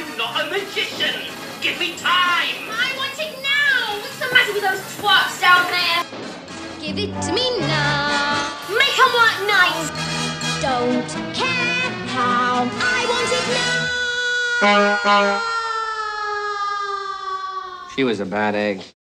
I'm not a magician. Give me time. I want it now. What's the matter with those twats down there? Give it to me now. Make 'em work nice. Don't care how. I want it now. She was a bad egg.